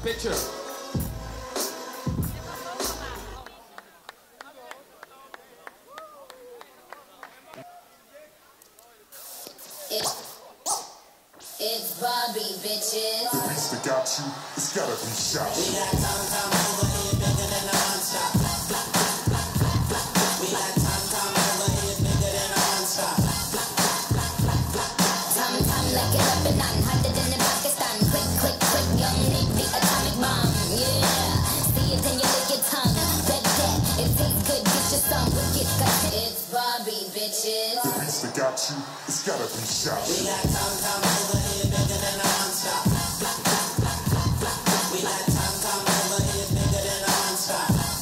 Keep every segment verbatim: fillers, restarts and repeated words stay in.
Picture. It's Bobby, bitches. The beast that got you, it's gotta be shot. We got Tom Tom over here bigger than a monster. We got Tom Tom over here bigger than a monster. Tom Tom like it up and on, hotter than in Pakistan. Quick, quick, quick, young Nick, the atomic bomb. Yeah, see it and you lick your tongue. Bet that it tastes good, get your some wicked cut. It's Bobby, bitches. The beast that got you, it's gotta be shot. We got Tom Tom over here bigger than a monster. We got Tom Tom over here bigger than a monster.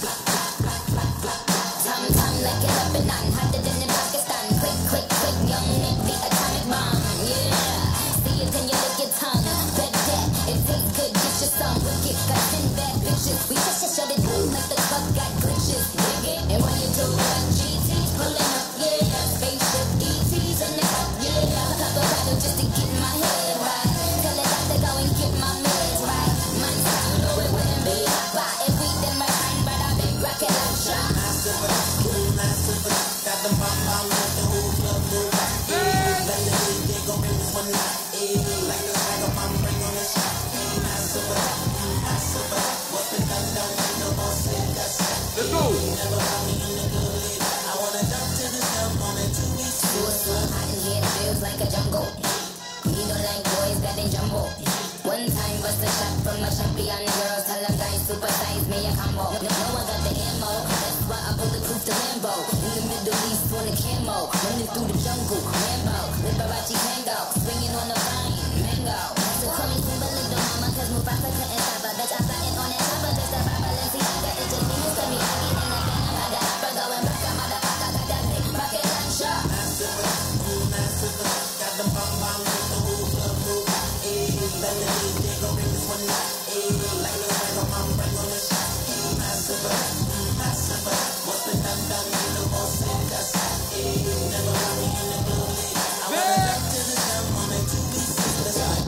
Tom Tom like it up and on, hotter than in Pakistan. Quick, quick, quick, young Nick, the atomic bomb. Yeah, see it and you lick your tongue. Bet that it tastes good, get your some wicked cut. Ten bad bitches, we just shut it down like the club got glitches. Dig it, and when you do that, G T's pulling up, yeah. Spaceship E T's in the cup, yeah. Cup of battle just to get my head right. Tell it out to go and get my meds right. Man, I know it wouldn't be hot pot if we did my time, but I've been rocking like shot. Massive, cool, massive. Got the bomb bomb with the whole club move. Let the heat, they gon' bring this one out. Like the bag of bomb, bring on this shot. Massive, massive. What's been done, done, ain't no more said, that's it. Let's go. Never got me in the good. I wanna jump to the jump on it two weeks. Do it so hot in here, it feels like a jungle. We don't like boys that they jumbo. One time bust a shot from my champion girls. Tell them guys super size me a combo. No, no one got the ammo. That's why I bulletproof the Lambo. In the Middle East on the camo. Running through the jungle. Rambo. Liberace tango. Swinging on the vine. Mango. That's a crummy symbol of the mama. Cause Mufasa couldn't stop her. Bitch, I'm flying on that chopper. Just a Baba Balenciaga. It's just me. It's me. I get in the venom. I got opera going back. I'm motherfucker. Got that big rocket launcher. Massive, cool, massive. Got the bomb bomb with the whole club move. Let the heat, they gon' bring this one out. Like the bag of bomb, bring on this shot. Massive, massive. What's been done, done, ain't no more said, that's it. Never got me in the good. I wanna jump to the jump on it two weeks. Let's go.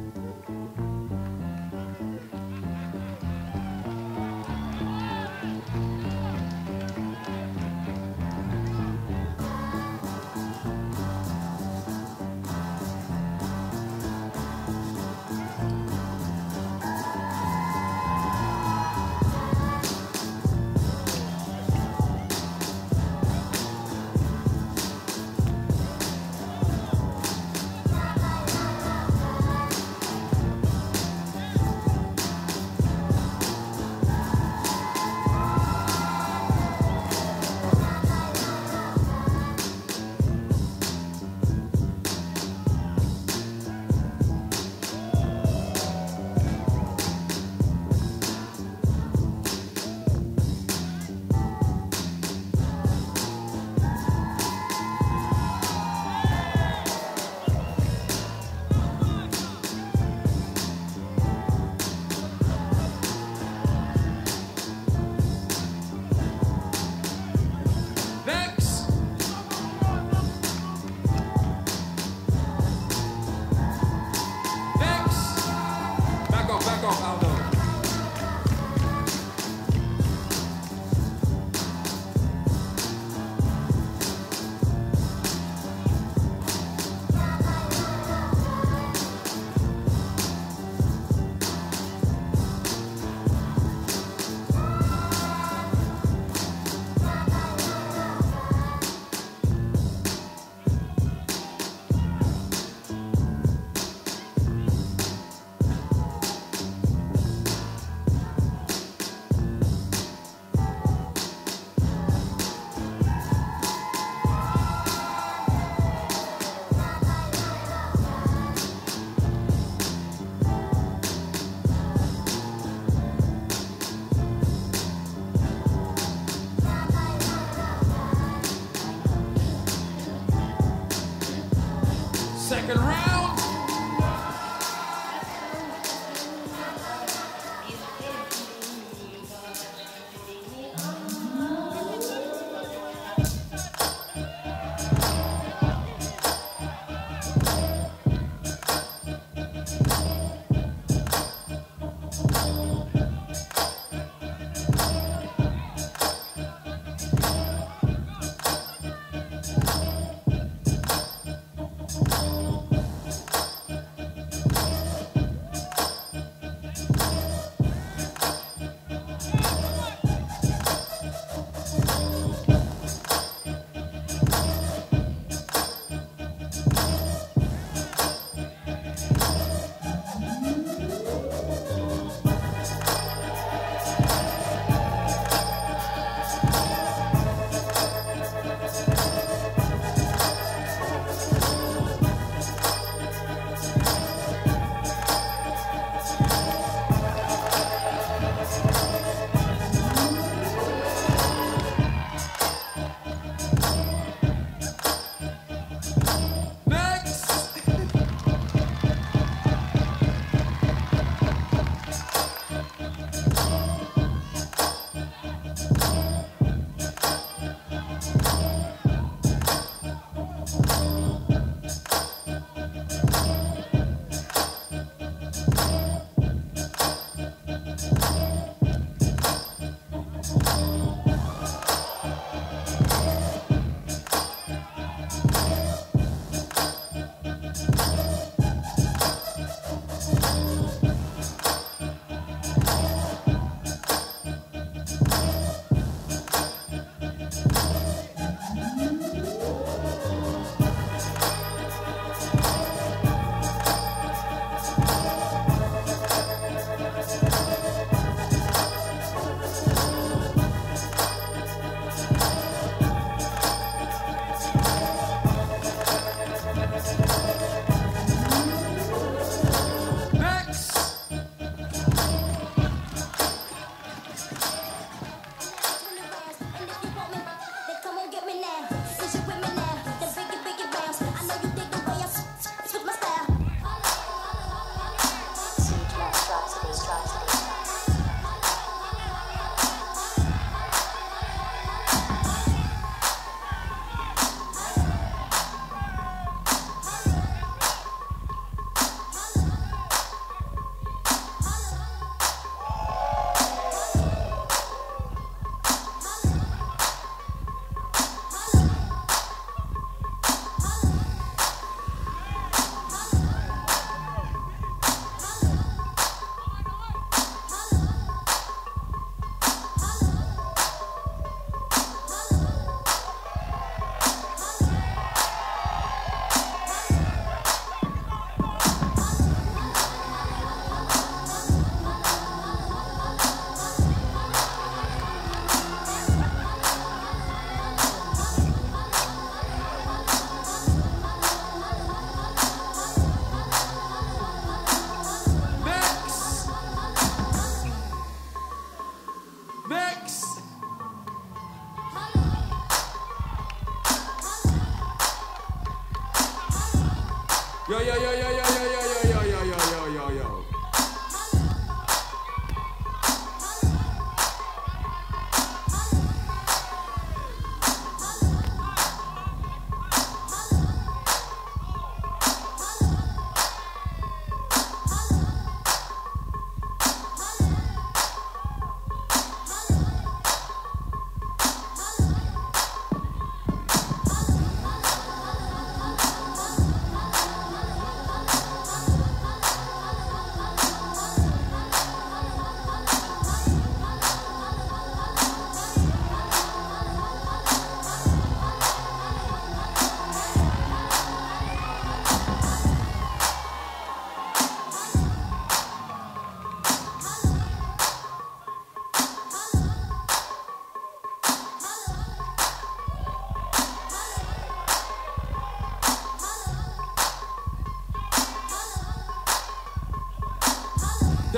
Back off, Aldo.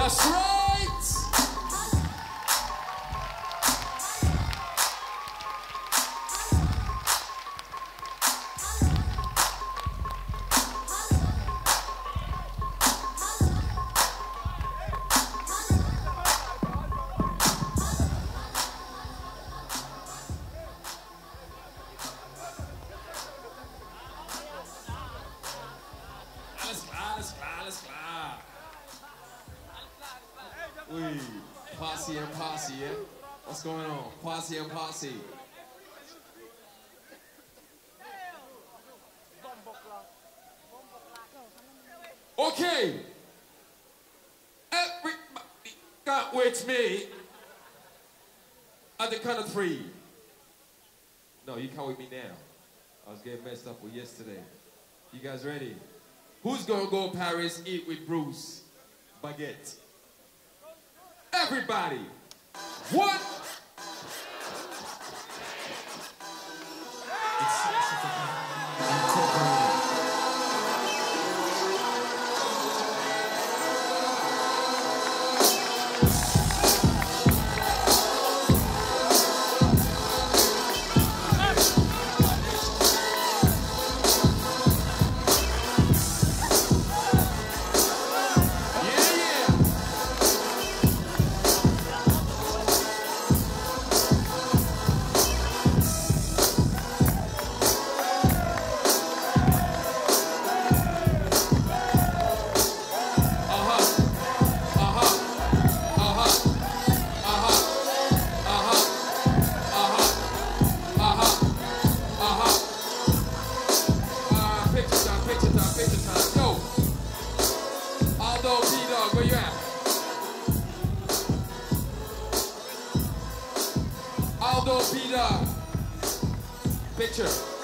That's right. Alles klar, alles klar, alles klar. Ui, posse and posse, yeah? What's going on? Posse and posse. Okay. Everybody got with me at the count of three. No, you can't with me now. I was getting messed up with yesterday. You guys ready? Who's gonna go Paris eat with Bruce? Baguette. Everybody. One. Aldo, PDog, where you at? Aldo, PDog. Picture.